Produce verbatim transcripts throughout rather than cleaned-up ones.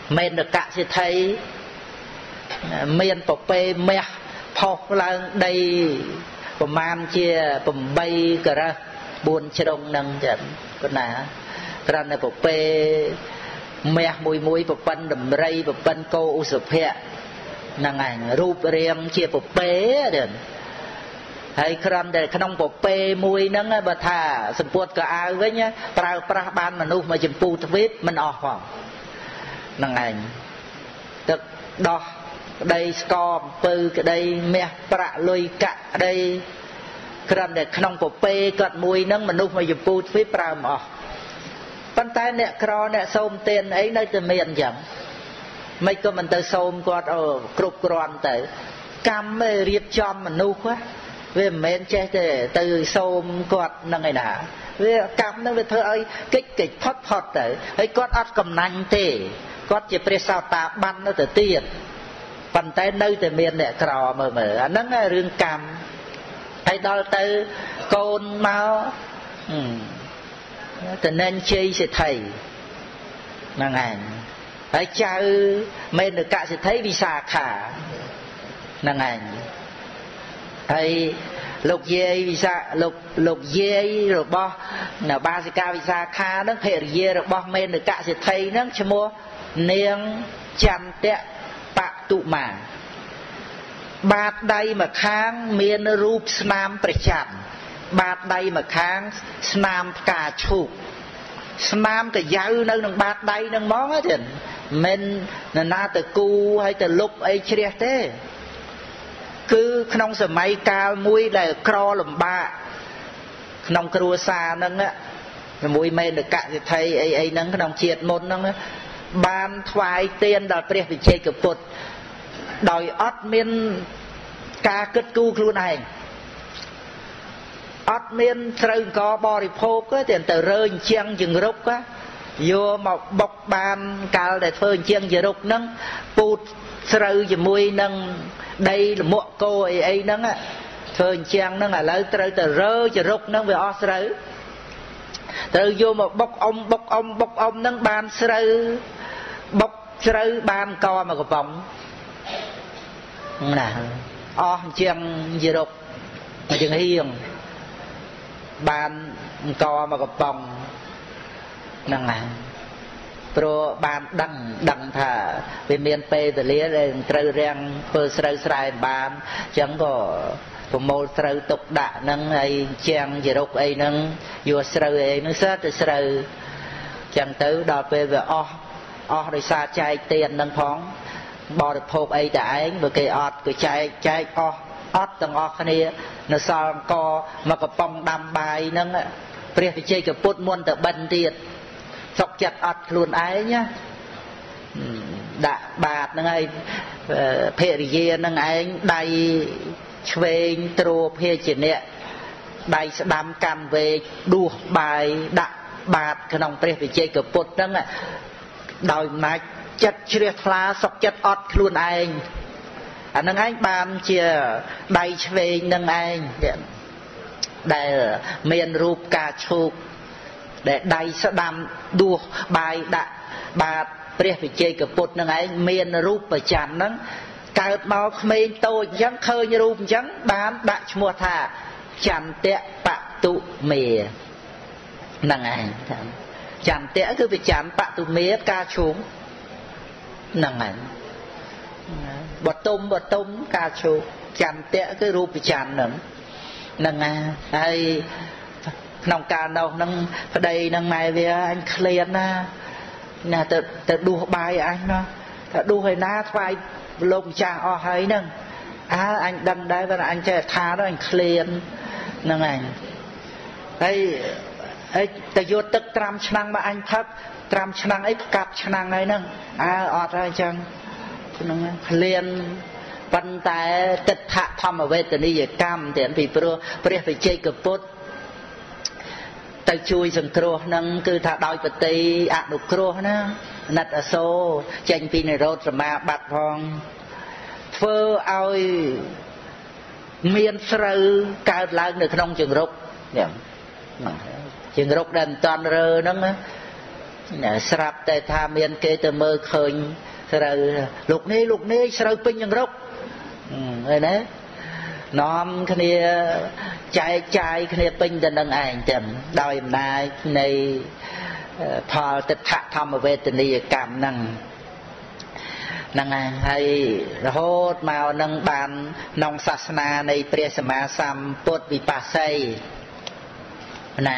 men được cả sẽ thấy miền bọc bê mẹ phọc là đây của man chia bầm bay cả ra buồn chơi đông nâng trận con nà ra này bọc bê mẹ mùi mùi bọc bân đầm rây bọc bân cô u sụp hẹ nàng ảnh rụp riêng chia bọc bê đến hay khăn để khăn bọc bê mùi nâng bà thà sầm puột cả ai với nhá prao prao ban mà nu mà chìm pu viết mình ọt hoàng nàng ảnh được đo đây score từ cái đây mẹ bạ lôi cả đây khăn để khăn bọc bê cật mùi nâng mà nu mà chìm pu viết prao mà bàn tay nè cò nè xôm tiền ấy nơi từ miền chẳng mấy cô mình từ xôm quạt ở cục còn tới cam mới riết chom mà nu quá về miền che từ từ xôm quạt là ngày nào về cam nó về thơ ấy kích kích thoát thoát tới ấy quạt ắt cầm nanh thế quạt chỉ pre sao ta ban nó từ tiền bàn tay nơi từ miền nè cò mờ mờ nó nghe riêng cam hay đó từ côn máu từ nên chơi sẽ thầy năng ảnh hãy cha ư mình được cả sẽ thấy vì xa khả năng ảnh hay lục dê vì xa lục lục dê rồi bo nào ba sẽ cao vì xa khả nó hệ dê rồi bo mình được cả sẽ thấy nó cho mua niềng chăn tẹ bạc tụ mà bát đây mà kháng miền rúp namประจันbát đây mà kháng nam cả chụp nam cái dao nơi nông bát đây nông món á thì mình là na từ cu hay từ lục ấy chia thế cứ trong sớm mấy cao mũi là cro làm ba trong cua xa nâng á mũi men được cạn thì thấy ấy ấy nâng trong triệt môn nâng á ban thoại tiền đòi pre bị chơi cực bột đòi ót miên ca cất cu luôn này ót miên trơn có bò đi phô á tiền từ rơi chiang chừng rúc á vô một bọc ban cao để phơi chiang chừng rúc nâng bụt trơn chừng mui nâng đây là muộn cô ấy ấy nâng á phơi chiang nâng là lấy trơn từ rơi chừng rúc nâng về ót trơn từ vô một bọc ông bọc ông bọc ông nâng ban trơn bọc trơn ban co mà có bóng nè ót chiang chừng rúc mà chừng hiền ban co mà gặp bông năng à pro ban đằng đằng thà về miền tây từ lía lên trâu rang phơi sợi sài ban chẳng có một mô trâu tục đạ nâng ấy chàng gì đâu ấy nâng vừa sợi ấy nó sát từ sợi chẳng tới đòi về về o o rồi xa chạy tiền nâng phóng bỏ được phô ấy đã vừa cây ọt của chạy chạy o ót tầng ót này nó sao co mà có bông đam bài nâng á bây giờ chơi cái bút muôn từ bần tiệt chọc chặt ót luôn ấy nhá đã bạt nâng ấy phê rìa nâng ấy đầy về trô phê chỉ nè đầy sẽ đam cam về đua bài đã bạt cái nông bây giờ chơi cái bút nâng á đòi nách chặt chia phá chọc chặt ót luôn ấy anh nâng anh ban chia đầy về nâng anh để miền rụp cà chụp để đầy sẽ đam đua bài đã bàព្រះវិជ័យកពុទ្ធនឹងឯងមានរូបប្រច័ណ្ឌហ្នឹងកើតមកក្មេងតូចអញ្ចឹងឃើញរូបអញ្ចឹងបានដាក់ឈ្មោះថាចន្ទៈបតុមេហ្នឹងឯងចន្ទៈគឺប្រច័ណ្ឌបតុមេការឈុំហ្នឹងឯងបតុមបតុមការឈុំចន្ទៈគឺរូបប្រច័ណ្ឌហ្នឹងហ្នឹងហើយក្នុងការនោះហ្នឹងប្តីនឹងម៉ែវាអញឃ្លានណាណាទៅទៅដួសបាយអញណាថាដួសឯណាថ្វាយលោកម្ចាស់អស់ហើយហ្នឹងអើអញដឹងដែរបើអញចេះថាទៅអញឃ្លានហ្នឹងឯងហើយហើយទៅយកទឹកត្រាំឆ្នាំងមកអញផឹកត្រាំឆ្នាំងអីកាត់ឆ្នាំងហើយហ្នឹងអើអត់ហើយអញ្ចឹងហ្នឹងឃ្លានប៉ុន្តែទិដ្ឋធម្មវេទនីយកម្មទៀតពីព្រោះព្រះវិជ័យកពុទ្ធទៅជួយសង្គ្រោះនឹងគឺថាដោយបតីអនុគ្រោះណាណិតអសូរចេញពីនិរោធសមាបត្តិផងធ្វើឲ្យមានស្រូវកើតឡើងនៅក្នុងជង្រុកនេះជង្រុកដែលមិនតាន់រើហ្នឹងស្រាប់តែថាមានគេទៅមើលឃើញស្រូវលោកនេះលោកនេះស្រូវពេញយ៉ាងរកឃើញទេនាំគ្នាចែកចាយគ្នាពេញទៅនឹងឯងចឹងដោយអំណាចនៃផលទិដ្ឋធម្មវេទនីយកម្មហ្នឹងហ្នឹងហើយរហូតមកនឹងបានក្នុងសាសនានៃព្រះសម្មាសម្ពុទ្ធវិបស្សីណា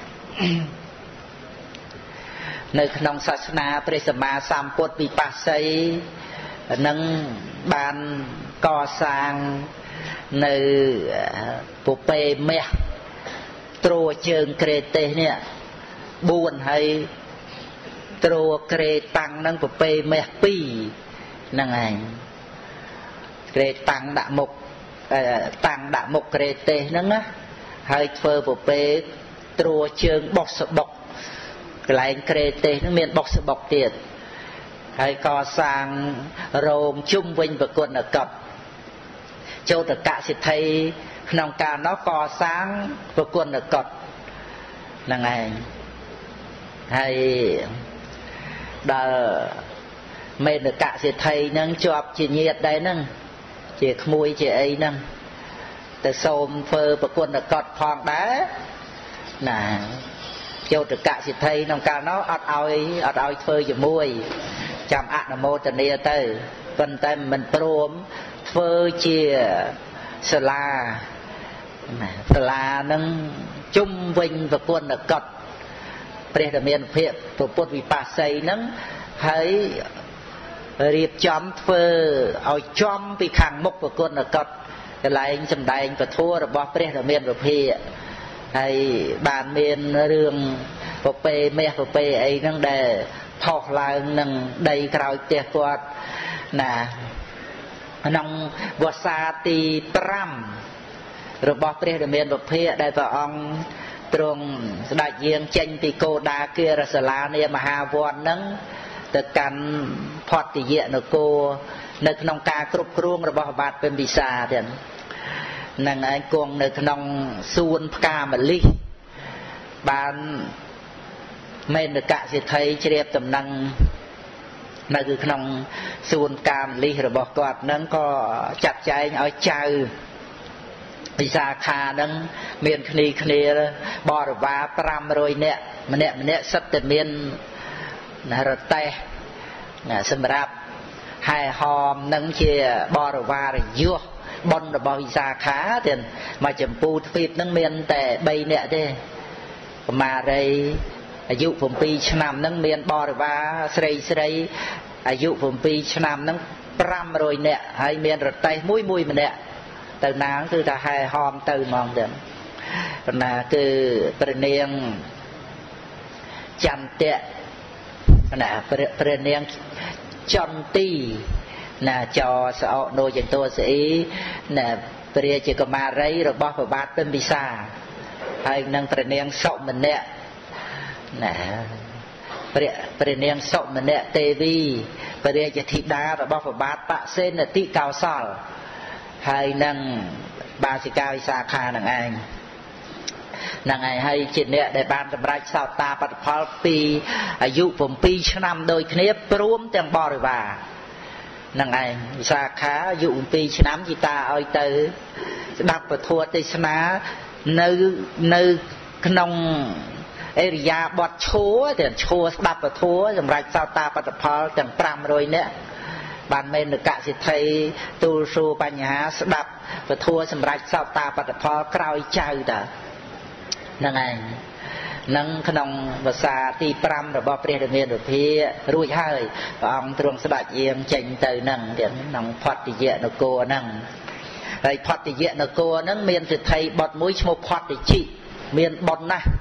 នៅក្នុងសាសនាព្រះសម្មាសម្ពុទ្ធវិបស្សីនឹងបានកសាងនៅពុពេមាសត្រួជើងក្រេទេសនេះបួនហើយត្រួក្រេតាំងនឹងពុពេមាសពីរហ្នឹងឯងក្រេតាំងដាក់មុខតាំងដាក់មុខក្រេទេសហ្នឹងណាហើយធ្វើពុពេត្រួជើងបោះសបុកកន្លែងក្រេទេសហ្នឹងមានបោះសបុកទៀតហើយកសាងរោងជុំវិញប្រគុណកប់ចោតកសិទ្ធិក្នុងកាលនោះកសាងប្រគុណកប់ហ្នឹងឯងហើយដល់មេនកសិទ្ធិហ្នឹងជាប់ជាញាតិដែរហ្នឹងជាក្មួយជាអីហ្នឹងទៅសូមធ្វើប្រគុណកប់ផងដែរណាចោតកសិទ្ធិក្នុងកាលនោះអត់ឲ្យអត់ឲ្យធ្វើជាមួយចាំអនុមោទនាទៅប៉ុន្តែមិនព្រមធ្វើជាសាលាសាលានឹងជុំវិញប្រគុណកប់ព្រះធមានភិបពុទ្ធវិបស្សីហ្នឹងហើយរៀបចំធ្វើឲ្យចំពីខាងមុខប្រគុណកប់កន្លែងសម្ដែងពធរបស់ព្រះធមានភិបហើយបានមានរឿងពពេមាសពពេអីហ្នឹងដែលផុសឡើងនឹងដីក្រោយផ្ទះគាត់ណាក្នុងវស្សាទីប្រាំរបស់ព្រះរាមាវិភាកដែលព្រះអង្គទ្រង់ស្ដេចយាងចេញពីគោដាគារសាលានាមហាវត្តហ្នឹងទៅកាន់ផតតិយនគរនៅក្នុងការគ្រប់គ្រងរបស់បាទពិមពិសាទៀតនឹងឯងគង់នៅក្នុងសួនផ្កាម្លិះបានមេនកសិទ្ធិជ្រាបដំណឹងនៅក្នុងសួនកាមលិះរបស់គាត់ហ្នឹងក៏ចាត់ចែងឲ្យចៅវិសាខាហ្នឹងមានគ្នាគ្នាបរិវារប្រាំរយនាក់ម្នាក់ម្នាក់សិតតែមានរទេះសម្រាប់ហែហមហ្នឹងជាបរិវារយុះបុណ្យរបស់វិសាខាទៀតមកចម្ពូទ្វីបហ្នឹងមានតែបីនាក់ទេកមារីអាយុ7ឆ្នាំហ្នឹងមានបរិវារស្រីស្រីអាយុ7ឆ្នាំហ្នឹងប្រាំរយនាក់ហើយមានរទេះមួយមួយម្នាក់ទៅណាគឺថាហែហមទៅហ្មងទៀតប៉ុន្តែគឺព្រះនាងចន្ទៈណាព្រះនាងចន្ទីណាចោសអនោចន្តោសអ៊ីណាព្រះជាកុមារីរបស់ព្រះបាទពិមពិសាហើយនឹងព្រះនាងសុមនៈណាព្រះព្រះនាងសុមនៈទេវីព្រះរាជធីតារបស់ព្រះបាទបសេនតិកោសលហើយនឹងបាសិកាវិសាខានឹងឯងនឹងឯងហើយជាអ្នកដែលបានសម្រេចសោតាបត្តផលពីអាយុ7ឆ្នាំដូចគ្នាព្រមទាំងបរិវារនឹងឯងវិសាខាអាយុ7ឆ្នាំជីតាឲ្យទៅស្ដាប់ពធទេសនានៅនៅក្នុងអេរិយាបថឈួរតែឈួរស្ដាប់ពធសម្រាប់សោតាបត្តផលទាំងប្រាំរយនាក់បានមេនកសិទ្ធិទូលសួរបញ្ហាស្ដាប់ពធសម្រាប់សោតាបត្តផលក្រោយចៅតាហ្នឹងឯងនឹងក្នុងភាសាទីប្រាំរបស់ព្រះរាមាវិភាករួចហើយព្រះអង្គទ្រង់ស្ដេចយាងចេញទៅហ្នឹងទៀតក្នុងផតតិយនគរហ្នឹងហើយផតតិយនគរហ្នឹងមានសិទ្ធិបុត្រមួយឈ្មោះផតតិជិមានបុណ្យណាស់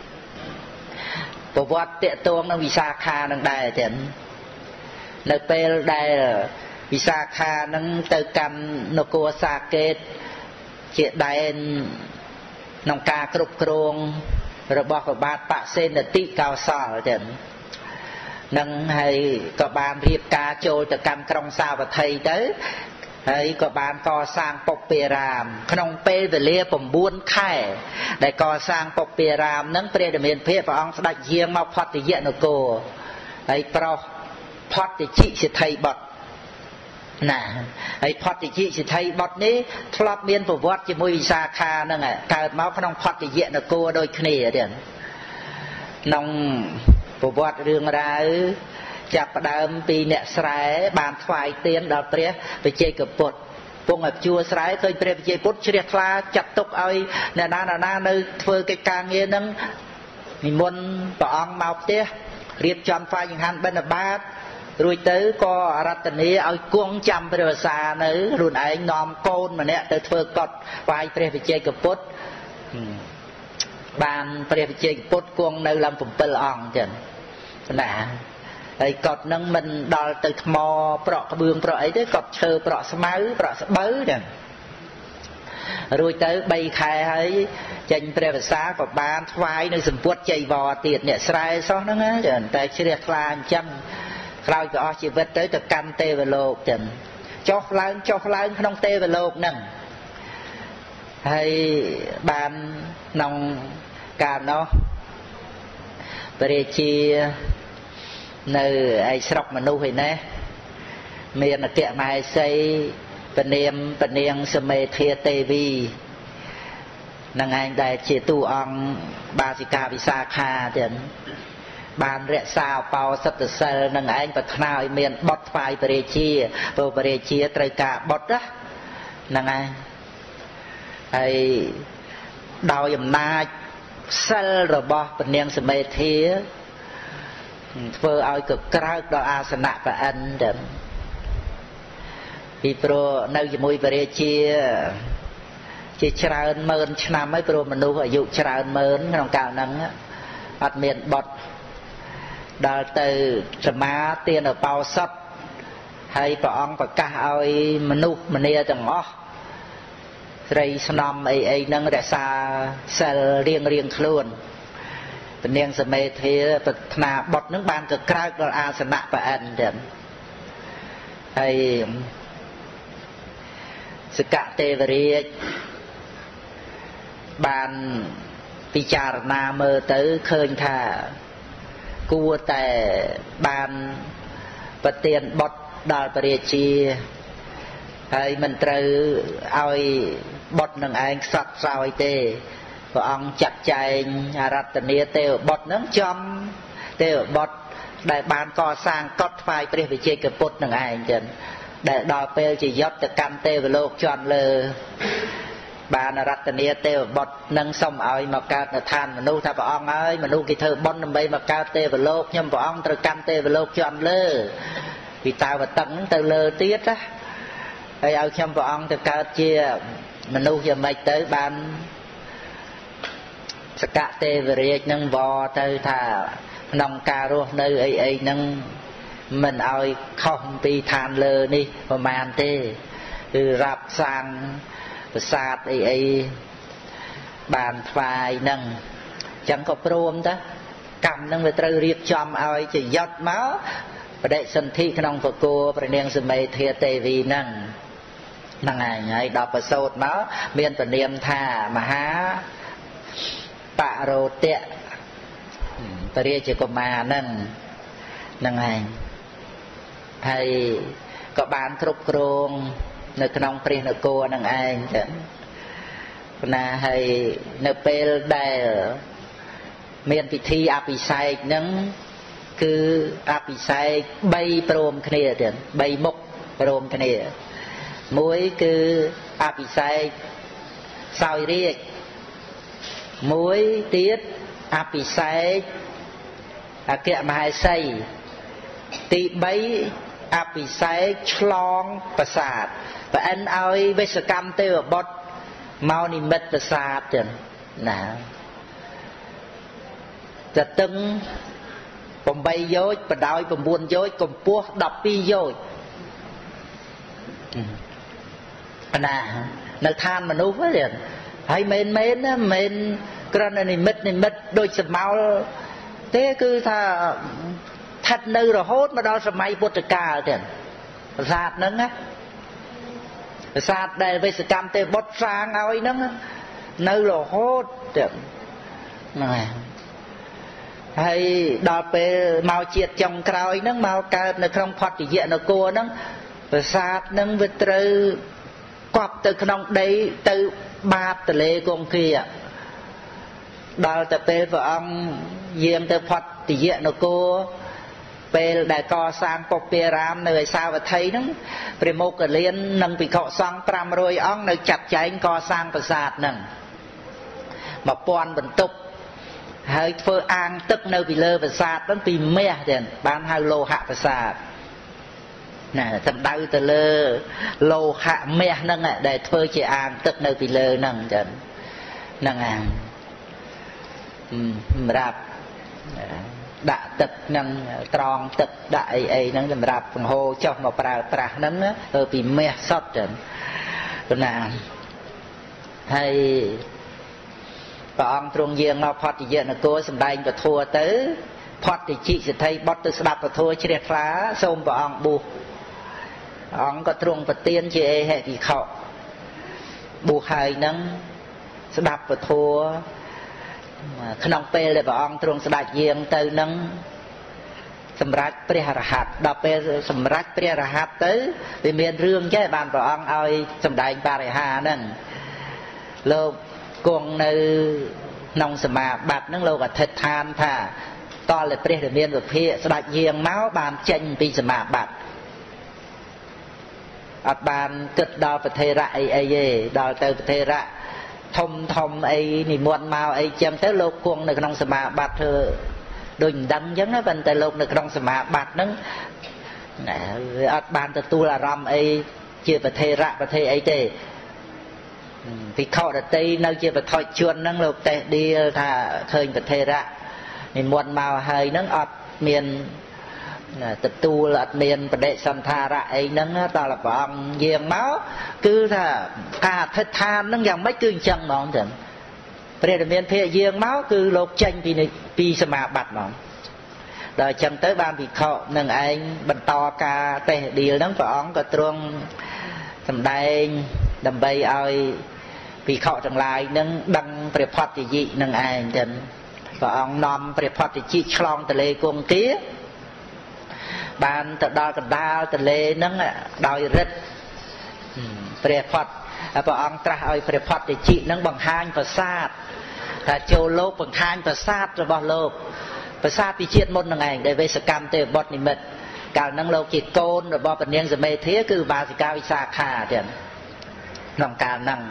ប្រវត្តិតេតងនឹងវិសាខានឹងដែរទៀតនៅពេលដែលវិសាខានឹងទៅកាន់នគរសាកេតជាដែនក្នុងការគ្រប់គ្រងរបស់ព្រះបាទបសេនតិកោសលទៀតនឹងហើយក៏បានរៀបការចូលទៅកាន់ក្រុងសាវត្ថីទៅហើយក៏បានកសាងពុព្វារាមក្នុងពេលវេលា9ខែដែលកសាងពុព្វារាមនឹងព្រះរាមាភិព្រះអង្គស្ដេចយាងមកផត្តយនគរហើយប្រោសផត្តជិសិទ្ធិបុត្រណាហើយផត្តជិសិទ្ធិបុត្រនេះធ្លាប់មានប្រវត្តិជាមួយវិសាខាហ្នឹងកើតមកក្នុងផត្តយនគរដូចគ្នាទៀតក្នុងប្រវត្តិរឿងរ៉ាវចាប់ផ្ដើមពីអ្នកស្រែបានថ្វាយទានដល់ព្រះបច្ចេកពុទ្ធពងឲ្យជួស្រែឃើញព្រះបច្ចេកពុទ្ធជ្រះថ្លាចាត់ទុកឲ្យអ្នកណាណានៅធ្វើកិច្ចការងារហ្នឹងនិមន្តព្រះអង្គមកផ្ទះរៀបចំថ្វាយចង្ហាន់បិណ្ឌបាតរួចទៅក៏រតនាឲ្យគង់ចាំព្រះវស្សានៅខ្លួនឯងនាំកូនម្នាក់ទៅធ្វើកត់ថ្វាយព្រះបច្ចេកពុទ្ធបានព្រះបច្ចេកពុទ្ធគង់នៅឡើង7អង្គចឹងណាហើយកត់នឹងមិនដល់ទៅថ្មប្រក់ក្បឿងប្រក់អីទេកត់ឈើប្រក់ស្មៅប្រក់ស្បូវចឹងរួចទៅ3ខែហើយចេញព្រះវស្សាក៏បានថ្វាយនៅសម្ពុតចៃវរទៀតអ្នកស្រែសោះហ្នឹងចឹងតែជ្រះថ្លាអញ្ចឹងក្រោយក៏អស់ជីវិតទៅទៅកាន់ទេវលោកចឹងចុះឡើងចុះឡើងក្នុងទេវលោកហ្នឹងហើយបានក្នុងកាលនោះព្រះរាជានៅឯស្រុកមនុស្សឯណេះមានអគ្គមហេសីពនាមពនាងសមេធាទេវីនឹងឯងដែលជាតួអង្គបាសិកាវិសាខាទៀតបានរក្សាអបោសិទ្ធិសិលនឹងឯងប្រាថ្នាឲ្យមានបុត្រថ្វាយព្រះរាជាព្រោះព្រះរាជាត្រូវការបុត្រហ្នឹងឯងហើយដោយអំណាចសិលរបស់ពនាងសមេធាធ្វើឲ្យកក្រើកដល់អាសនៈព្រះអិនទៅពីព្រោះនៅជាមួយព្រះរាជាជាច្រើនម៉ឺនឆ្នាំហើយព្រោះមនុស្សអាយុច្រើនម៉ឺនក្នុងកាលហ្នឹងអត់មានបុត្រដល់ទៅសមាទានឧបោសថហើយព្រះអង្គប្រកាសឲ្យមនុស្សម្នាទាំងអស់ស្រីស្នំអីអីហ្នឹងរក្សាសិលរៀងរៀងខ្លួនពនាងសមេធាប្រាថ្នាបុត្រនឹងបានកក្រើកដល់អាសនៈព្រះអិនទៀតហើយសកទេវរាជបានពិចារណាមើលទៅឃើញថាគួរតែបានប្រទានបុត្រដល់ព្រះរាជាហើយមិនត្រូវឲ្យបុត្រនឹងឯងខ្សត់ខ្សោយទេព្រះអង្គចាត់ចែងអារតនាទេវបុត្រនឹងចំទេវបុត្រដែលបានកសាងកត់ថ្វាយព្រះវិជ័យកពុទ្ធនឹងឯងចឹងដែលដល់ពេលជាយុទ្ធទៅកាន់ទេវលោកជាន់លើបានអារតនាទេវបុត្រនឹងសុំឲ្យមកកើតនៅឋានមនុស្សថាព្រះអង្គហើយមនុស្សគេធ្វើបុណ្យដើម្បីមកកើតទេវលោកខ្ញុំព្រះអង្គត្រូវកាន់ទេវលោកជាន់លើពីតាវតឹងទៅលើទៀតណាហើយឲ្យខ្ញុំព្រះអង្គទៅកើតជាមនុស្សយ៉ាងម៉េចទៅបានសកទេវរាជនឹងវទៅថាក្នុងការរស់នៅអីអីហ្នឹងមិនឲ្យខុសពីឋានលើនេះប្រមាណទេគឺរាប់សាងប្រាសាទអីអីបានថ្វាយហ្នឹងអញ្ចឹងក៏ព្រមតាកម្មហ្នឹងវាត្រូវរៀបចំឲ្យជាយុទ្ធមកបដិសន្ធិក្នុងពគព្រះនាងសមេធាទេវីហ្នឹងហ្នឹងឯងហើយដល់ប្រសូតមកមានព្រានាមថាមហាបរោទៈពរាជកុមារហ្នឹងហ្នឹងឯងហើយក៏បានគ្រប់គ្រងនៅក្នុងព្រះនគរហ្នឹងឯងចឹងណាហើយនៅពេលដែលមានពិធីអភិសេកហ្នឹងគឺអភិសេក3ព្រមគ្នាទៀត3មុខព្រមគ្នាមួយគឺអភិសេកសោយរាជមួយទៀតអភិសេកអគ្គមហេសីទី3អភិសេកឆ្លងប្រាសាទព្រះអិនឲ្យវិស្វកម្មទេវបុត្រមកនិមិត្តប្រាសាទចឹងណាទទឹង8យោជន៍បដោយ9យោជន៍កម្ពស់12យោជន៍ណានៅឋានមនុស្សហ្នឹងហើយមែនមែនណាមែនគ្រាន់តែនិមិត្តនិមិត្តដូចសមោលទេគឺថាស្ថិតនៅរហូតមកដល់សម័យពុទ្ធកាលទៀតប្រាសាទហ្នឹងណាប្រាសាទដែលវេសកម្មទេបុត្រសាងឲ្យហ្នឹងនៅរហូតទៀតហ្នឹងហើយហើយដល់ពេលមកជាតិចុងក្រោយហ្នឹងមកកើតនៅក្នុងផត្តយៈនគរហ្នឹងប្រាសាទហ្នឹងវាត្រូវកប់ទៅក្នុងដីទៅបាតទលេគង្គាដល់តែពេលព្រះអង្គយាងទៅផត្តយៈនគរពេលដែលកសាងពុព្វារាមនៅឯសាវត្ថីហ្នឹងព្រះមុគលាននិងភិក្ខុសង្ឃប្រាំរយអង្គនៅចាត់ចែងកសាងប្រាសាទហ្នឹងមួយពាន់បន្ទប់ហើយធ្វើអាងទឹកនៅពីលើប្រាសាទហ្នឹងពីមាសទៀតបានហៅលោហៈប្រាសាទណាសំដៅទៅលើលោហៈមាសហ្នឹងដែលធ្វើជាអាងទឹកនៅពីលើហ្នឹងចឹងហ្នឹងអាសម្រាប់ដាក់ទឹកហ្នឹងត្រង់ទឹកដាក់អីអីហ្នឹងសម្រាប់បង្ហូរចុះមកប្រើប្រាស់ហ្នឹងទៅពីមាសសុទ្ធចឹងណាហើយព្រះអង្គទ្រង់យាងមកផត្តយៈនគរសម្ដែងពធទៅផត្តជីសិទ្ធិបុត្រទៅស្ដាប់ពធជ្រះថ្លាសូមព្រះអង្គបួសអង្គក៏ទ្រង់ប្រទានជាអេហិភិក្ខុបួសហើយហ្នឹងស្ដាប់ពធក្នុងពេលដែលព្រះអង្គទ្រង់ស្ដេចយាងទៅនឹងសម្រាប់ព្រះរហ័តដល់ពេលសម្រាប់ព្រះរហ័តទៅវាមានរឿងចេះបានព្រះអង្គឲ្យសម្ដែងបរិហាហ្នឹងលោកគង់នៅក្នុងសមាបត្តិហ្នឹងលោកអធិដ្ឋានថាតលតែព្រះរាមាវិភាកស្ដេចយាងមកបានចេញពីសមាបត្តិអត់បានគិតដល់ប្រធេរៈអីអីទេដល់ទៅប្រធេរៈធំធំអីនិមន្តមកអីចឹងទៅលោកគង់នៅក្នុងសមាបត្តិធ្វើដូចមិនដឹងចឹងណាប៉ុន្តែលោកនៅក្នុងសមាបត្តិហ្នឹងណាវាអត់បានទទួលអារម្មណ៍អីជាប្រធេរៈប្រធេអីទេភិក្ខុដតីនៅជាបឋិជនហ្នឹងលោកតេះដៀលថាឃើញប្រធេរៈនិមន្តមកហើយហ្នឹងអត់មានទទួលអត់មានបដិសន្ធារៈអីហ្នឹងតើព្រះអង្គយាងមកគឺថាការអធិដ្ឋានហ្នឹងយ៉ាងម៉េចគឺអញ្ចឹងហ្មងចឹងព្រះរាមាភិក្ខយាងមកគឺលោកចេញពីពីសមាបត្តិហ្មងដល់អញ្ចឹងទៅបានភិក្ខុនឹងឯងបន្តការតេះដៀលហ្នឹងព្រះអង្គក៏ទ្រង់សម្ដែងដើម្បីឲ្យភិក្ខុទាំងឡាយនឹងដឹងព្រះផត្តយិនឹងឯងចឹងព្រះអង្គនាំព្រះផត្តយិឆ្លងទលេគង្គាបានទៅដល់កណ្ដាលទលេហ្នឹងដោយរិទ្ធព្រះផត្តព្រះអង្គត្រាស់ឲ្យព្រះផត្តជិហ្នឹងបង្ហាញប្រាសាទថាចូលលោកបង្ហាញប្រាសាទរបស់លោកប្រាសាទពីជាតិមុនហ្នឹងឯងដែលវេសកម្មទេវបុត្រនិមិត្តកាលហ្នឹងលោកជាកូនរបស់ព្រះនាងសមេធាគឺបាសិកាវិសាខាទៀតក្នុងកាលហ្នឹង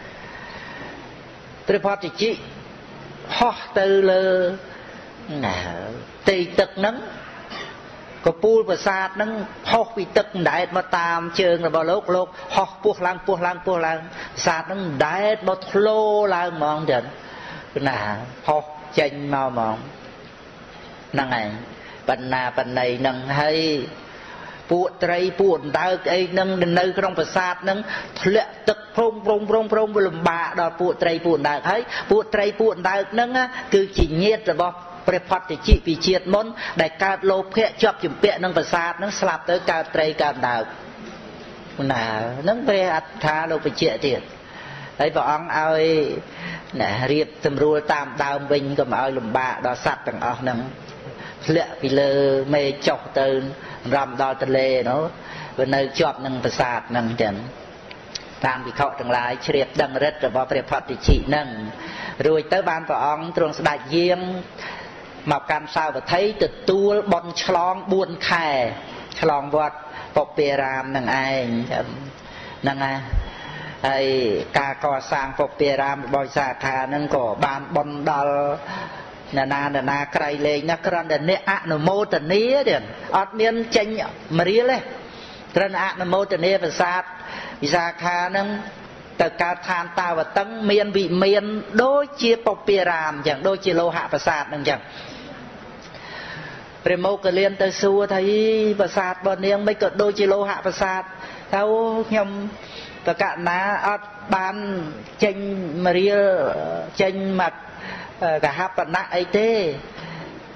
ព្រះផត្តជិហោះទៅលើណាទីទឹកហ្នឹងកពូលប្រាសាទហ្នឹងហោះពីទឹកដែតមកតាមជើងរបស់លោកលោកហោះពោះឡើងពោះឡើងពោះឡើងប្រាសាទហ្នឹងដែតមកធ្លោឡើងហ្មងចឹងណាហោះចេញមកហ្មងហ្នឹងឯងបណ្ណាបណ្ណៃហ្នឹងហើយពួកត្រីពួកអណ្ដើកអីហ្នឹងនៅក្នុងប្រាសាទហ្នឹងធ្លាក់ទឹកព្រមព្រមព្រមព្រមវាលំបាកដល់ពួកត្រីពួកអណ្ដើកហើយពួកត្រីពួកអណ្ដើកហ្នឹងគឺជាញាតិរបស់ព្រះផត្តជិពីជាតិមុនដែលកើតលោភៈជាប់ជំពាក់នឹងប្រាសាទហ្នឹងស្លាប់ទៅកើតត្រីកើតអណ្ដើកណាហ្នឹងព្រះអត្ថាលោកបញ្ជាក់ទៀតហើយព្រះអង្គឲ្យណារៀបសម្រួលតាមដើមវិញកុំឲ្យលំបាកដល់សត្វទាំងអស់ហ្នឹងធ្លាក់ពីលើមេចុះទៅរំដល់ទលេនោះវានៅជាប់នឹងប្រាសាទហ្នឹងចឹងតាមភិក្ខុទាំងឡាយជ្រាបដឹងរិទ្ធរបស់ព្រះផត្តជិហ្នឹងរួចទៅបានព្រះអង្គទ្រង់ស្ដេចយាងមកកាន់សាវត្ថីទទួលបន់ឆ្លងបួនខែឆ្លងវត្តពុព្វារាមនឹងឯងហ្នឹងហើយហើយការកសាងពុព្វារាមរបស់សាខាហ្នឹងក៏បានបន់ដល់ណានាណានាក្រៃលែងណាគ្រាន់តែអ្នកអនុមោទនាទៀតអត់មានចេញមរៀលទេគ្រាន់តែអនុមោទនាប្រាសាទវិសាខាហ្នឹងទៅកើតឋានតាវតឹងមានវិមានដូចជាពុព្វារាមអញ្ចឹងដូចជាលោហៈប្រាសាទហ្នឹងអញ្ចឹងព្រះមោគលានទៅសួរថាប្រាសាទរបស់នាងមិនក៏ដូចជាលោហៈប្រាសាទទៅខ្ញុំតកណាអត់បានចេញមរៀលចេញមកកហបណៈអីទេ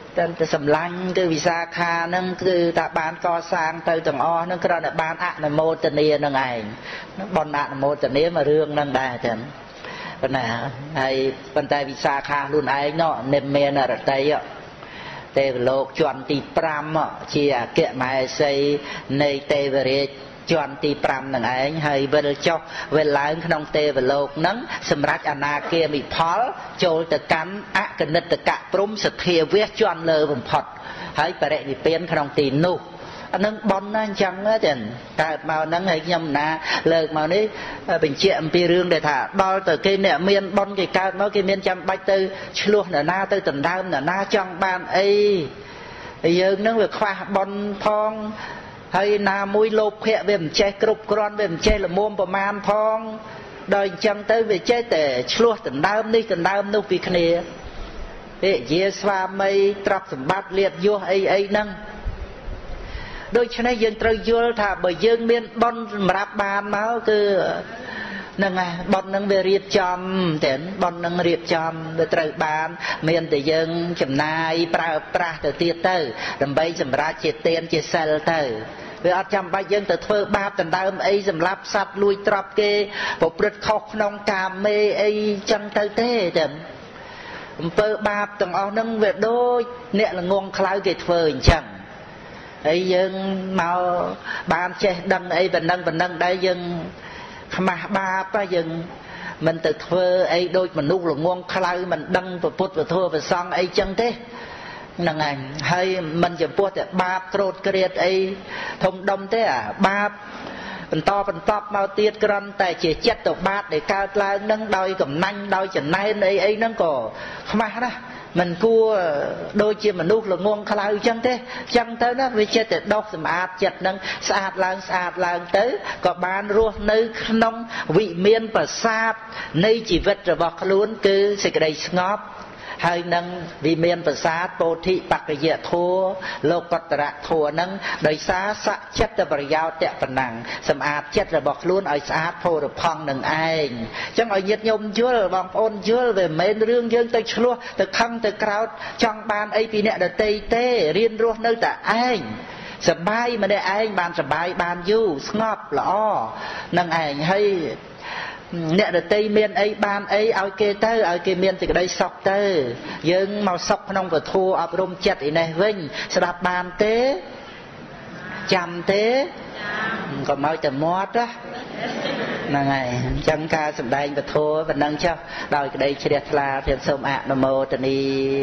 តែតែសម្លាញ់គឺវិសាខាហ្នឹងគឺថាបានកសាងទៅទាំងអស់ហ្នឹងគ្រាន់តែបានអនុមោទនានឹងឯងបនអនុមោទនាមករឿងហ្នឹងដែរចឹងប៉ុណ្ណាហើយប៉ុន្តែវិសាខាខ្លួនឯងនោះនិមមានរតីទេវលោកជាន់ទីប្រាំជាអគ្គមហេសីនៃទេវរាជជាន់ទីប្រាំនឹងឯងហើយវិលចុះវិលឡើងក្នុងទេវលោកហ្នឹងសម្រាប់អនាគាមិផលចូលទៅកាន់អកនិតកៈព្រំសទ្ធាវៈជាន់លើបំផុតហើយបរិនិព្វានក្នុងទីនោះអានឹងបនណាអញ្ចឹងទេកើតមកហ្នឹងហើយខ្ញុំណាលើកមកនេះបញ្ជាក់អំពីរឿងដែលថាដល់ទៅគេអ្នកមានបនគេកើតមកគេមានចាំបាច់ទៅឆ្លោះនរណាទៅដណ្ដើមនរណាចង់បានអីយើងហ្នឹងវាខ្វះបនផងហើយណាមួយលោភៈវាមិនចេះគ្រប់គ្រាន់វាមិនចេះល្មមប្រមាណផងដល់អញ្ចឹងទៅវាចេះតែឆ្លោះដណ្ដើមនេះដណ្ដើមនោះពីគ្នាទេជាស្វាមីទ្រព្យសម្បត្តិលៀបយសអីអីហ្នឹងដូច្នេះយើងត្រូវយល់ថាបើយើងមានបុណ្យសម្រាប់បានមកគឺហ្នឹងហើយបុណ្យហ្នឹងវារៀបចំតែបុណ្យហ្នឹងរៀបចំវាត្រូវបានមានតែយើងចំណាយប្រើប្រាស់ទៅទៀតទៅដើម្បីសម្រាប់ជាទានជាសិលទៅវាអត់ចាំបាច់យើងទៅធ្វើបាបដណ្ដើមអីសម្រាប់សត្វលួចទ្រព្យគេប្រព្រឹត្តខុសក្នុងកាមេអីចឹងទៅទេចឹងអំពើបាបទាំងអស់ហ្នឹងវាដូចអ្នកល្ងងខ្លៅគេធ្វើអញ្ចឹងហើយយើងមកបានចេះដឹងអីប៉ុណ្ណឹងប៉ុណ្ណឹងដែរយើងខ្មាស់បាបយើងមិនទៅធ្វើអីដូចមនុស្សល្ងងខ្លៅមិនដឹងពុទ្ធពធប្រសង្ឃអីចឹងទេហ្នឹងហើយហើយមិនចំពោះតែបាបក្រោតក្រៀតអីធំដុំទេអាបាបបន្តបន្តមកទៀតក្រំតែជាចិត្តទៅបាបដែលកើតឡើងនឹងដោយកំណាញ់ដោយចំណែនអីអីហ្នឹងក៏ខ្មាស់ណាស់មិនគួរដូចជាមនុស្សល្ងងខ្លៅចឹងទេចឹងទៅណាវាចិត្តតែដុសសម្អាតចិត្តនឹងស្អាតឡើងស្អាតឡើងទៅក៏បានរស់នៅក្នុងវិមានប្រាសាទនៃជីវិតរបស់ខ្លួនគឺសេចក្តីស្ងប់ហើយនឹងវិមានប្រាសាទពោធិបក្កយធัวលោកកតរៈធัวនឹងដោយសារសច្ចិតប្រយោជន៍តប៉ុណ្ណឹងសម្អាតចិត្តរបស់ខ្លួនឲ្យស្អាតផូរផង់នឹងឯងអញ្ចឹងឲ្យញាតិញោមយល់បងប្អូនយល់វាមិនមែនរឿងយើងទៅឆ្លោះទៅខឹងទៅក្រោធចង់បានអីពីអ្នកដទៃទេរៀនរស់នៅតែឯងសបាយម្នាក់ឯងបានសបាយបានយូរស្ងប់ល្អនឹងឯងហើយអ្នកដតីមានអីបានអីឲ្យគេទៅឲ្យគេមានសេចក្តីសុខទៅយើងមកសុខក្នុងពធអប់រំចិត្តឯនេះវិញស្ដាប់បានទេចាំទេក៏មកតែមាត់ហ្នឹងហើយអញ្ចឹងការសម្ដែងពធប៉ុណ្ណឹងចុះដោយក្តីជ្រះថ្លាខ្ញុំសូមអនុមោទនា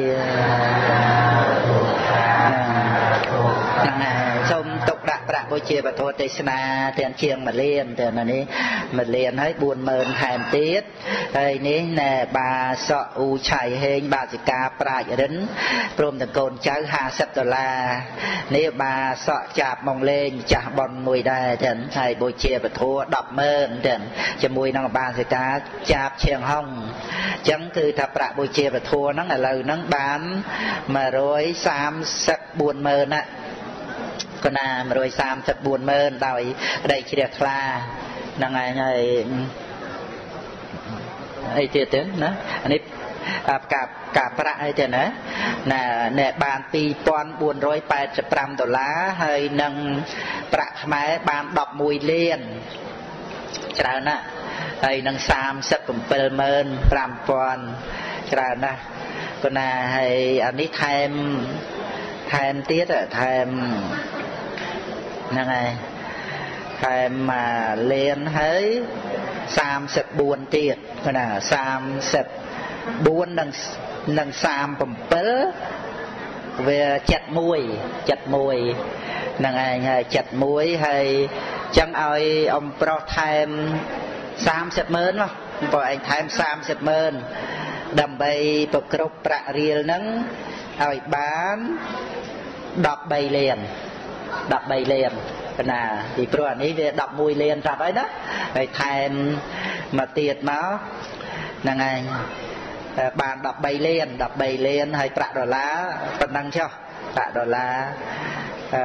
ហ្នឹងហើយសូមទុកដាក់ប្រាក់បូជាពធទេសនាទាំងជាងមួយលានទាំងនេះមួយលានហើយបួនម៉ឺនថែមទៀតហើយនេះណែបាសក់អ៊ូឆៃហេងបាសិកាប្រាជ្ញរិនព្រមទាំងកូនចៅห้าสิบដុល្លារនេះបាសក់ចាប់មកលេងចាស់ប៉ុនមួយដែរទាំងហើយបូជាពធដប់ម៉ឺនទាំងជាមួយនឹងបាសិកាចាប់ឈៀងហុងអញ្ចឹងគឺថាប្រាក់បូជាពធហ្នឹងឥឡូវហ្នឹងបានមួយរយសាមសិបបួនម៉ឺនណាកណាមួយរយសាមសិបបួនម៉ឺនដោយក្តីជ្រះថ្លាហ្នឹងឯងហើយអីទៀតទេណាអានេះការការប្រាក់អីទេណាណាអ្នកបានពីរពាន់បួនរយប៉ែតសិបប្រាំដុល្លារហើយនឹងប្រាក់ខ្មែរបានដប់មួយលានច្រើនណាស់ហើយនឹងសាមសិបប្រាំម៉ឺនប្រាំពាន់ច្រើនណាស់គណាហើយអានេះថែមថែមទៀតថែមហ្នឹងហើយថែមមកលានហើយសាមសិបបួនទៀតណាសាមសិបបួននិងនិងសាមbảyវាចិត្តមួយចិត្តមួយហ្នឹងឯងហើយចិត្តមួយហើយចឹងឲ្យអំប្រុសថែមសាមសិបម៉ឺនមកបើឯងថែមសាមសិបម៉ឺនដើម្បីប្រគ្រប់ប្រាក់រៀលហ្នឹងឲ្យបានដប់បីលានដប់បីលានបណ្ណាពីព្រោះអានេះវាដប់មួយលានប្រាប់ហើយណាហើយថែមមកទៀតមកហ្នឹងឯងបានដប់បីលានដប់បីលានហើយប្រាក់ដុល្លារប៉ុណ្ណឹងចុះប្រាក់ដុល្លារអឺ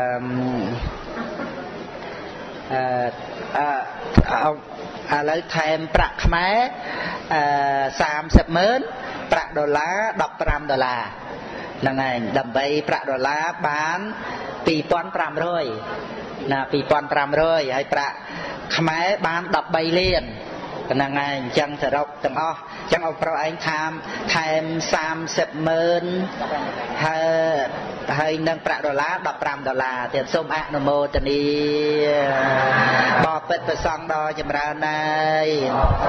អឺឥឡូវថែមប្រាក់ខ្មែរអឺសាមសិបម៉ឺនប្រាក់ដុល្លារដប់ប្រាំដុល្លារ năng này đầm bay bạc đô la bán pi pon pram rồi là pi pon pram rồi hay bạc khmer bán đập bay liền năng này chẳng thể đọc từng o chẳng ông pro anh tham tham sam sep mơn hay hay nâng bạc đô la đập pram đô la tiền sôm ạ nô mô tần đi bỏ bết và xong đo chấm ra này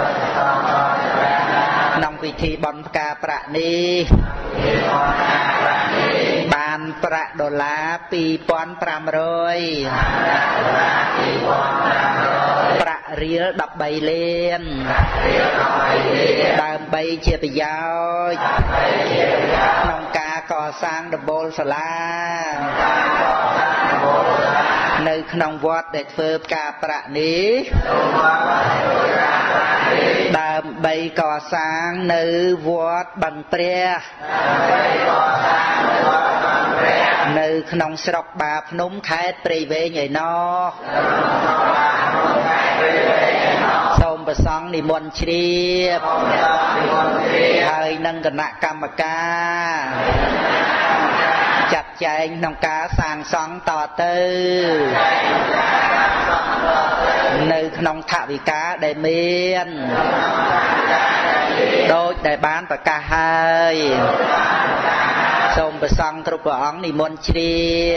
nông vị thi bón ca bạc đi bàn bạc đô la pi pon pram rồi bạc riêng đập bay lên đàm bay chia bị giao nông ca cò sang đập bồn sả la nơi nông vót để phơi ca bạc ní đàm bay cò sang nơi vót bằng pre nơi nông sọc bạp núng thái pre về nhảy no sôm bờ sóng đi muôn chi hơi nâng gần nạ cam mà ca chặt chạy nông cá sang sóng tỏ tư nơi nông thạ vì cá để miên đôi để bán và ca hơi sôm bờ sóng trục bóng đi muôn chi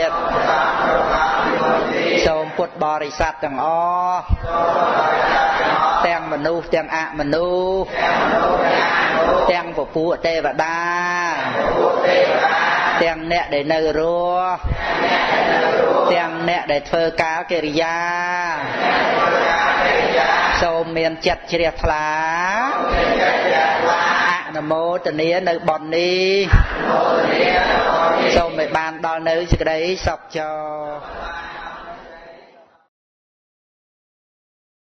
sôm phút bò rì sạch chẳng o tiếng mà nu tiếng ạ mà nu tiếng của phụ tê và đa tiếng nẹ để nơ rùa tiếng nẹ để phơ cáo kê rì ya sôm miền chật chìa thá ạ nà mô tà nia nơi bọn đi sôm mẹ bàn đo nơi chứ cái đấy sọc cho